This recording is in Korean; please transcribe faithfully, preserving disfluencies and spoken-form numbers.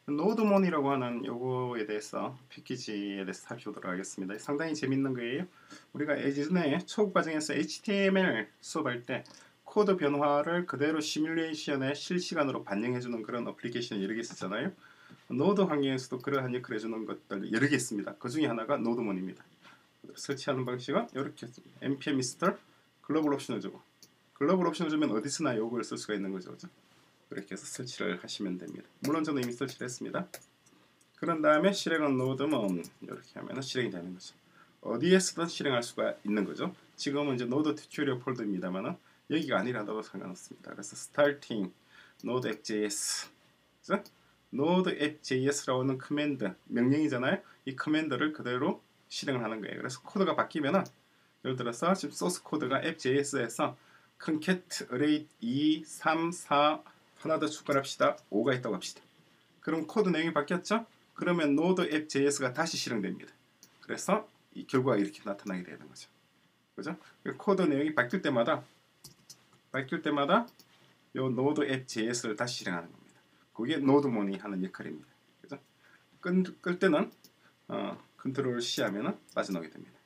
노드몬이라고 하는 요거에 대해서 패키지에 대해서 살펴보도록 하겠습니다. 상당히 재밌는 거예요. 우리가 예전에 초급 과정에서 에이치티엠엘 수업할 때 코드 변화를 그대로 시뮬레이션에 실시간으로 반영해주는 그런 어플리케이션이 여러 개 있었잖아요. 노드 환경에서도 그러한 역할을 해주는 것들 여러 개 있습니다. 그 중에 하나가 노드몬입니다. 설치하는 방식은 이렇게 npm install 글로벌 옵션을 주고, 글로벌 옵션을 주면 어디서나 요걸 쓸 수가 있는 거죠. 그죠? 이렇게 해서 설치를 하시면 됩니다. 물론 저는 이미 설치를 했습니다. 그런 다음에 실행한 노드는 이렇게 하면 실행이 되는 거죠. 어디에서든 실행할 수가 있는 거죠. 지금은 이제 노드 튜토리얼 폴더입니다만 여기가 아니라도 상관없습니다. 그래서 starting node app.js, node app.js라고 하는 커맨드 명령이잖아요. 이 커맨드를 그대로 실행을 하는 거예요. 그래서 코드가 바뀌면은 예를 들어서 지금 소스 코드가 app.js에서 concat array 이, 삼, 사 하나 더 추가합시다. 오가 있다고 합시다. 그럼 코드 내용이 바뀌었죠? 그러면 node app.js가 다시 실행됩니다. 그래서 이 결과가 이렇게 나타나게 되는 거죠. 그죠? 코드 내용이 바뀔 때마다 바뀔 때마다 요 node app.js를 다시 실행하는 겁니다. 그게 노드몬이 하는 역할입니다. 그죠? 끌, 끌 때는 어, 컨트롤 C 하면은 빠져나오게 됩니다.